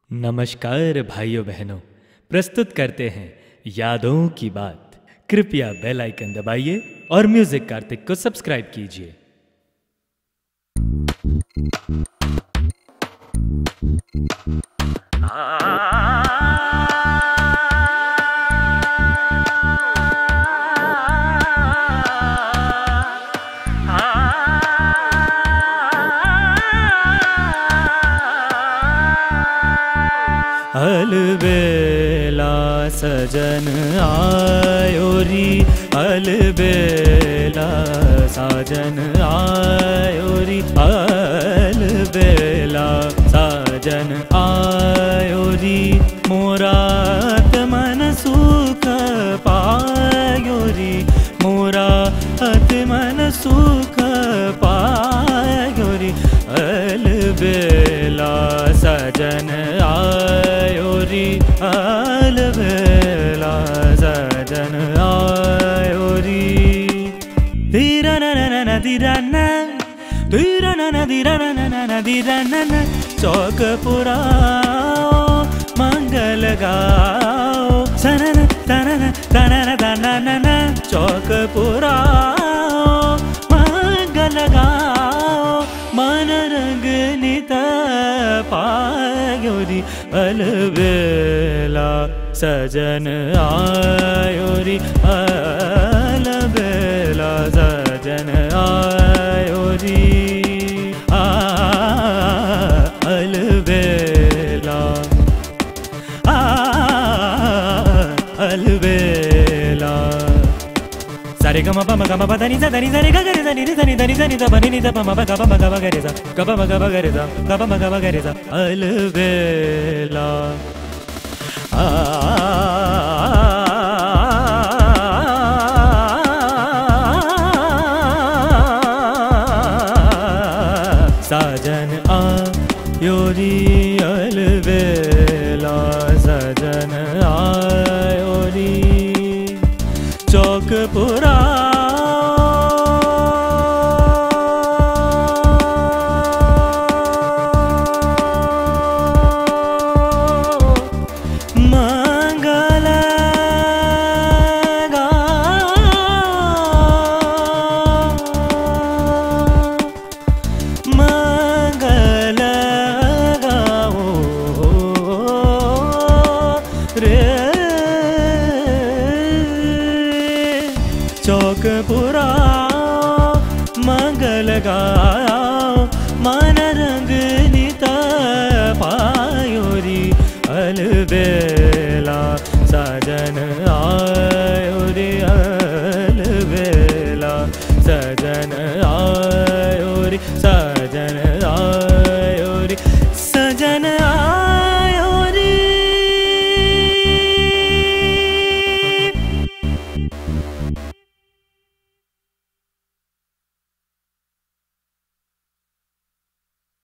नमस्कार भाइयों बहनों, प्रस्तुत करते हैं यादों की बात। कृपया बेल आइकन दबाइए और म्यूजिक कार्तिक को सब्सक्राइब कीजिए। अलबेला सजन आयो री, अलबेला साजन आयो री, अलबेला साजन आयो री। मोरा मन सुख पायो री, मोरा मन सुख पायो री। अलबेला सजन आयो री, अलबेला सजन आयो री। धीरा न धीरा न धीरा न धीरा न धीरा न चौक पुराओ मंगल गाओ, सनन तनन तनन तनन चौक पुराओ मंगल गाओ। मन रंग नित पायो री, अलबेला सजन आयो री, अलबेला सजन आयो री। अलबेला अलबेला। सारे गम पम गम पधनि सा धनि धनि ग रे धनि धनि धनि धनि ध बनि नि ध पम ग पम ग ग रे सा ग पम ग रे सा ग पम ग रे सा। अलबेला साजन आयो री, अलबेला सजन आयो री। चौक पुरा मंगल मंगल गाओ रे। चौक पुराओ मंगल गाओ, मन रंग नित पायो री। अलबेला